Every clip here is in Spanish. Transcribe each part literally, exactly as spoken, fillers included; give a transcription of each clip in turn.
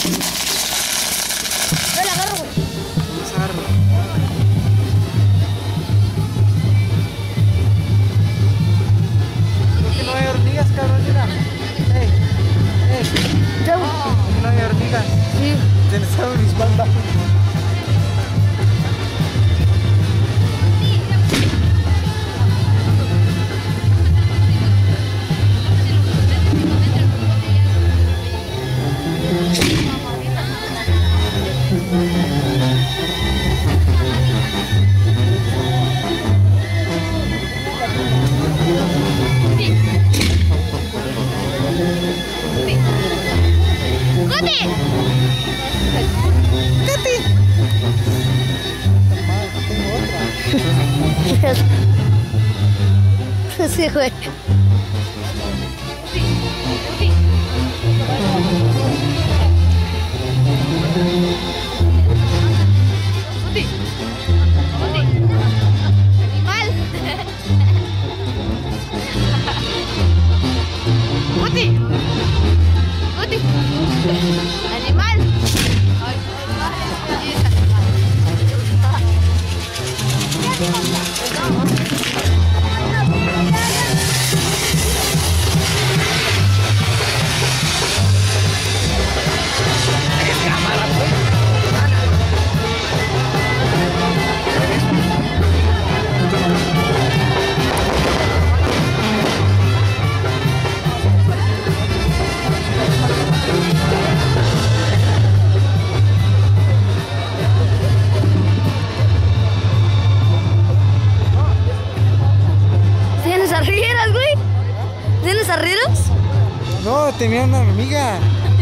Yo la agarro, güey. Vamos a agarrarlo. ¿Por qué no hay hormigas, cabrón? Mira. Ey, ey. ¿Qué, güey? ¿Por qué no hay hormigas? Sí. Se les sabe mi espalda. Sí, güey. Animal. Guti. Guti. Animal. Ay, ¿Tienes arrieras, güey? ¿Tienes arrieras? No, tenía una hormiga.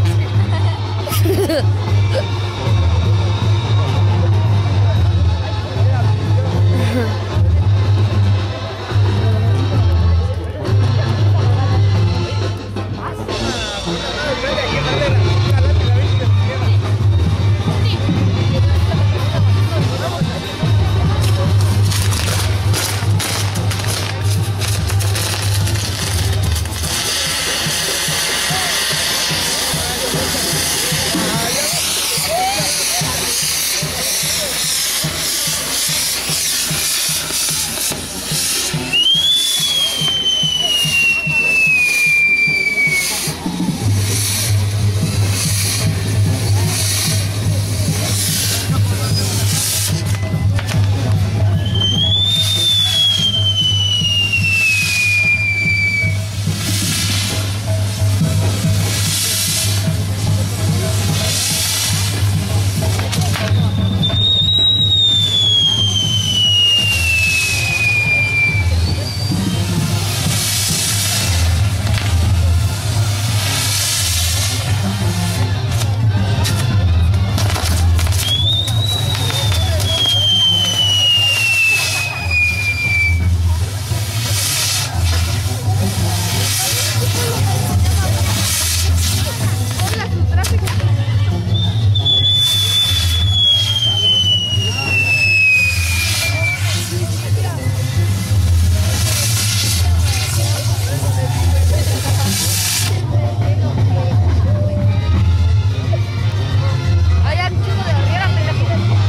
Ay, ya, chico de arriera, pendejo.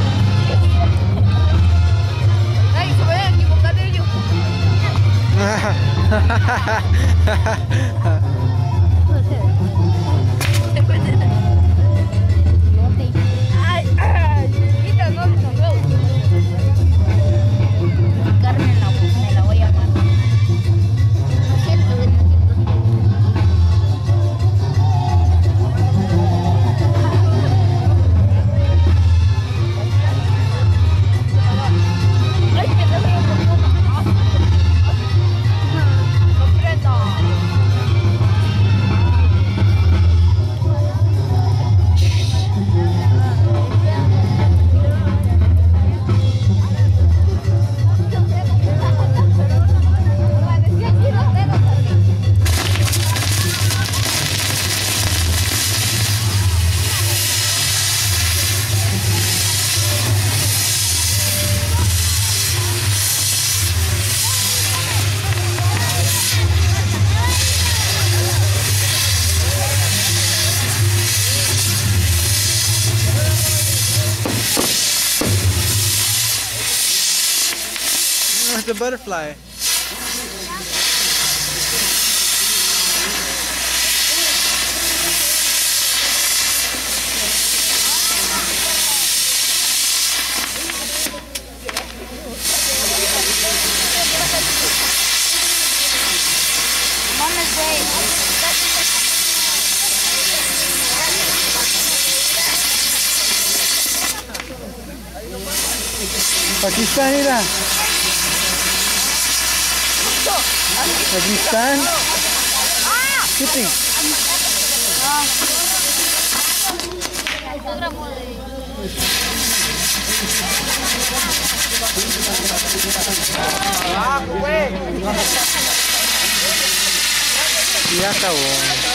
Ay, se vayan a equivocar de ellos. Ay, ay, chiquita, no, no, no. Carmen la, me la voy a llamar. No es cierto, güey, no es cierto. Ay, que no veo. No prendo. Where's the butterfly? Mama's way. Pakistan nila. Pakistan. Shooting. Ya acabó.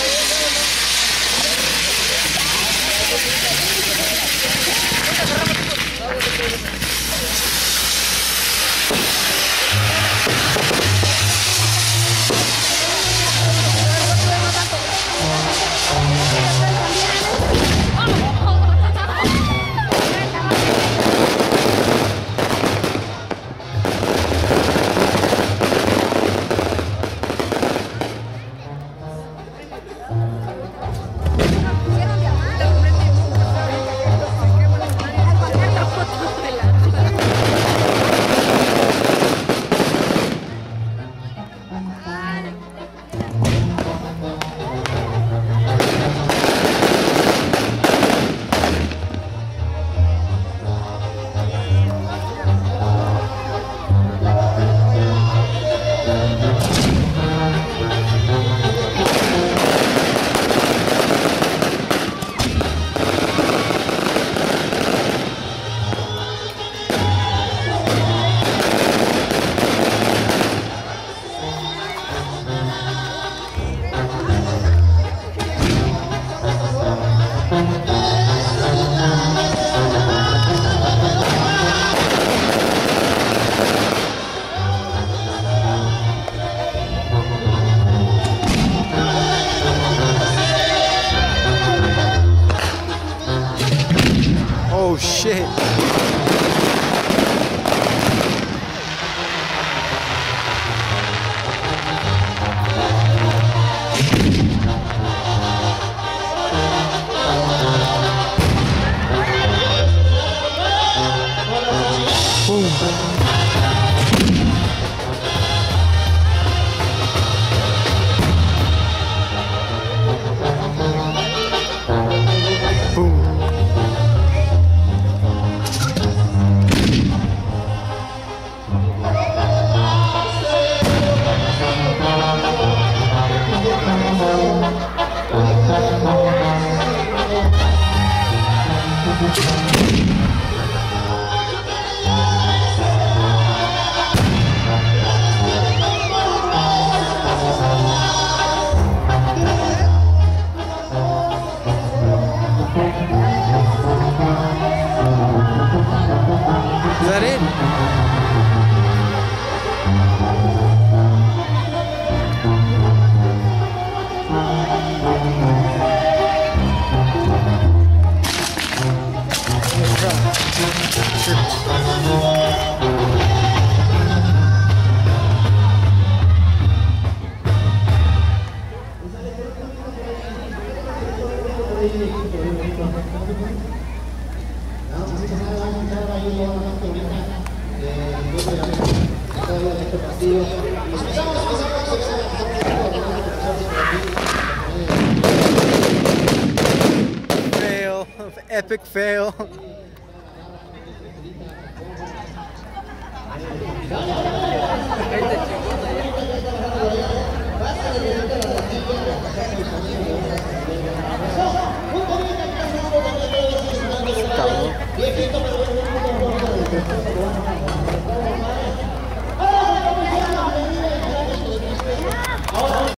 Oh shit. Is that it? Fail, epic fail. Ahí te